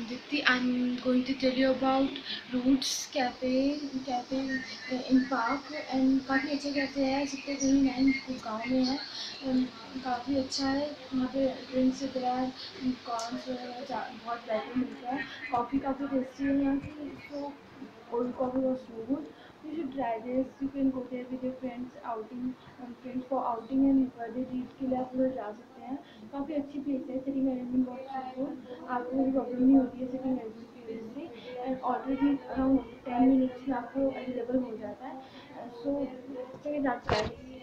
Dipti, I'm going to tell you about Roots Cafe in Park and काफ़ी अच्छा cafe है। Sixty twenty nine Gurgaon में है। काफ़ी अच्छा है। यहाँ पे ड्रिंक्स वगैरह कॉर्न्स वगैरह बहुत बेटर मिलता है। कॉफ़ी काफ़ी टेस्टी है यहाँ की। So cold coffee was so good. You should try this. You can go there with your friends friends for outing and birthday treat के लिए आप उधर जा सकते हैं। काफ़ी अच्छी प्लेस है। सिटिंग अरेंजमेंट बहुत सो गुड। आपको कोई प्रॉब्लम नहीं होती है सिटिंग अरेंजमेंट की वजह से। एंड ऑर्डर भी अराउंड 10 मिनट्स में आपको अवेलेबल हो जाता है। So check it out guys.